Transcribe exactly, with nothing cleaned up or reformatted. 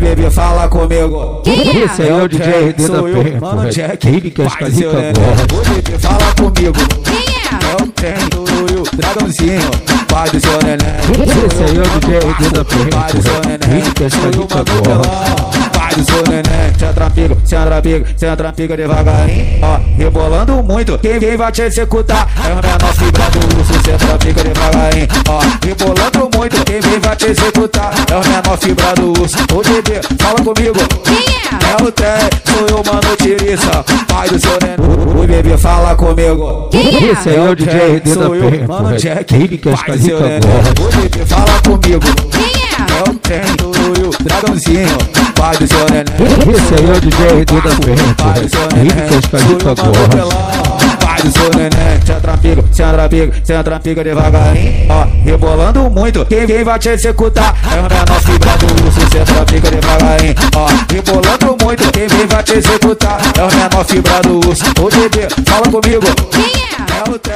bebê, fala comigo. Quem é? Esse aí é o D J R D da Penha, mano, Jack. ele que é as Faz seu calica neném. agora. Ô bebê, fala comigo. Quem é? É o Trem, sou eu, dragãozinho, pai do seu neném. Esse aí é o D J R D da Pai do seu Penha, neném. ele que é as Sou eu, calica mano, agora. pelão. Pai do seu neném. Senta pica, senta pica, senta pica devagarinho. Ó, rebolando muito. Quem, quem vai te executar é o menor fibra do urso. Senta pica devagarinho. Ó, rebolando muito. Quem, quem vai te executar é o menor fibra do urso. Ô bebê, fala comigo. Quem é? É o Trem, sou eu, mano, Tiriça, pai do seu neném. O bebê, fala comigo. Quem é? Esse aí é o D J R D da Sou eu, Penha, mano, Jack. ele que é as Pai do seu calica neném. agora. O bebê, fala comigo. Quem é? É o Trem, sou eu, dragãozinho, pai do seu neném. Esse aí é o D J R D da Pai do seu Penha, ele que é as calica agora. Pai do seu neném, senta pica, senta pica, senta pica devagarinho. Ó, rebolando muito. Quem, quem vai te executar é o menor fibra do urso. Senta pica devagarinho. Ó, rebolando muito. Quem, quem vai te executar é o menor fibra do urso. Ô bebê, fala comigo. Quem é? É o